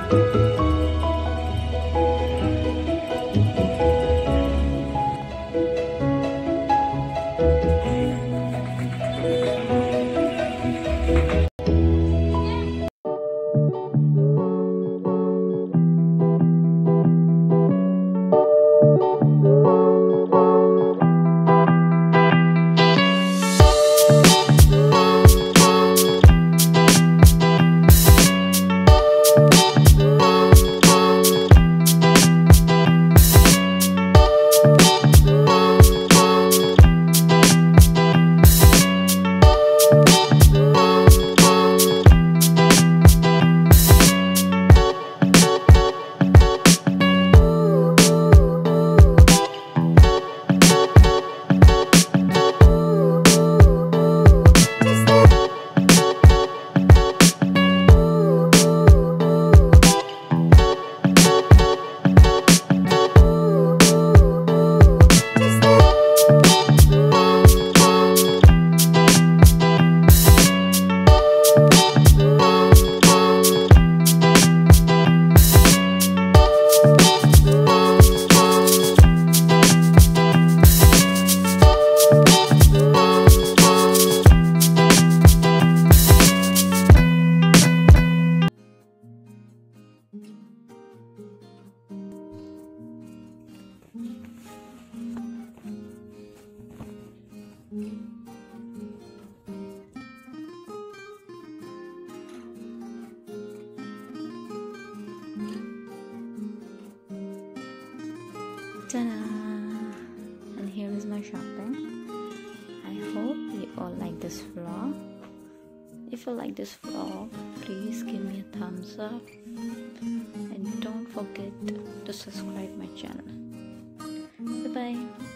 Ta-da! And here is my shopping. I hope you all like this vlog. If you like this vlog, please give me a thumbs up and don't forget to subscribe my channel. Bye bye.